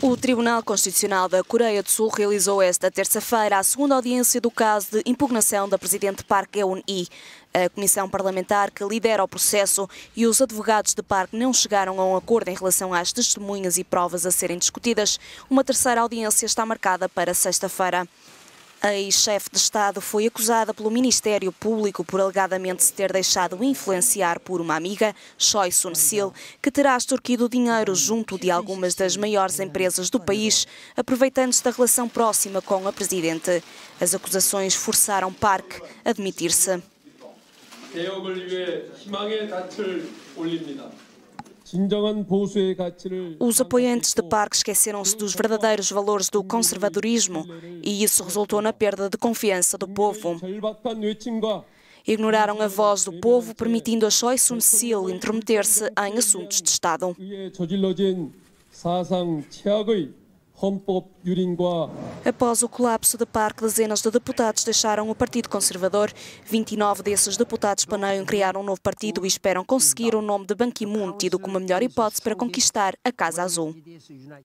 O Tribunal Constitucional da Coreia do Sul realizou esta terça-feira a segunda audiência do caso de impugnação da presidente Park Geun-hye. A comissão parlamentar que lidera o processo e os advogados de Park não chegaram a um acordo em relação às testemunhas e provas a serem discutidas. Uma terceira audiência está marcada para sexta-feira. A ex-chefe de Estado foi acusada pelo Ministério Público por alegadamente se ter deixado influenciar por uma amiga, Choi Soon-sil, que terá extorquido dinheiro junto de algumas das maiores empresas do país, aproveitando-se da relação próxima com a presidente. As acusações forçaram Park a admitir-se. Os apoiantes de Park esqueceram-se dos verdadeiros valores do conservadorismo e isso resultou na perda de confiança do povo. Ignoraram a voz do povo, permitindo a Choi Soon-sil intrometer-se em assuntos de Estado. Após o colapso de Park, dezenas de deputados deixaram o Partido Conservador. 29 desses deputados planeiam criar um novo partido e esperam conseguir o nome de Ban Ki-moon, tido como a melhor hipótese para conquistar a Casa Azul.